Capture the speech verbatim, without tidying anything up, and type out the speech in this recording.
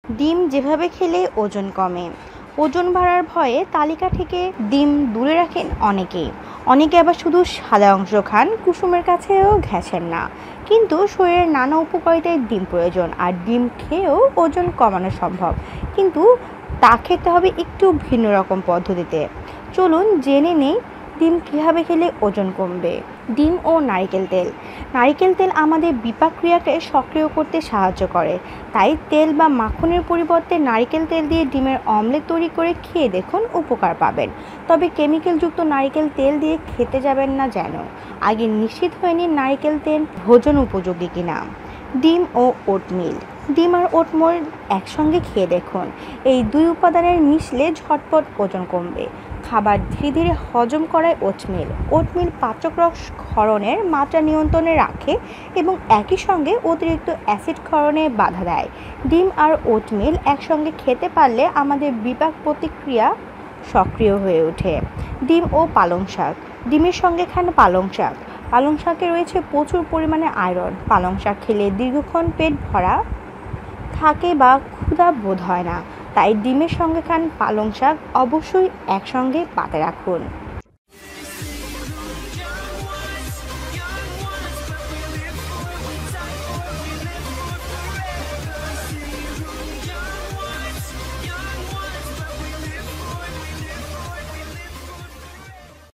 ডিম যেভাবে খেলে ওজন কমে। ওজন বাড়ার ভয়ে তালিকা থেকে ডিম দূরে রাখেন অনেকেই। অনেকে আবার শুধু সাদা অংশ খান, কুসুমের কাছেও ঘেঁষেন না। কিন্তু শরীরের নানা উপকারিতায় ডিম প্রয়োজন, আর ডিম খেয়েও ওজন কমানো সম্ভব। কিন্তু তা খেতে হবে একটু ভিন্ন রকম পদ্ধতিতে। চলুন জেনে নেই ডিম কীভাবে খেলে ওজন কমবে। ডিম ও নারকেল তেল। নারকেল তেল আমাদের বিপাক ক্রিয়াকে সক্রিয় করতে সাহায্য করে। তাই তেল বা মাখনের পরিবর্তে নারকেল তেল দিয়ে ডিমের অমলেট তৈরি করে খেয়ে দেখুন, উপকার পাবেন। তবে কেমিক্যালযুক্ত নারকেল তেল দিয়ে খেতে যাবেন না যেন। আগে নিশ্চিত হয়ে নিন নারকেল তেল ভোজন উপযোগী কিনা। ডিম ও ওটমিল। ডিম আর ওটমিল একসঙ্গে খেয়ে দেখুন। এই দুই উপাদানের মিশলে ঝটপট ওজন কমবে। খাবার ধীরে ধীরে হজম করায় ওটমিল। ওটমিল পাচকরস ক্ষরণের মাত্রা নিয়ন্ত্রণে রাখে এবং একই সঙ্গে অতিরিক্ত অ্যাসিড ক্ষরণে বাধা দেয়। ডিম আর ওটমিল একসঙ্গে খেতে পারলে আমাদের বিপাক প্রতিক্রিয়া সক্রিয় হয়ে ওঠে। ডিম ও পালং শাক। ডিমের সঙ্গে খান পালং শাক। পালং শাকে রয়েছে প্রচুর পরিমাণে আয়রন। পালং শাক খেলে দীর্ঘক্ষণ পেট ভরা থাকে বা ক্ষুধা বোধ হয় না। তাই ডিমের সঙ্গে খান পালং শাক, অবশ্যই একসঙ্গে পাতে রাখুন।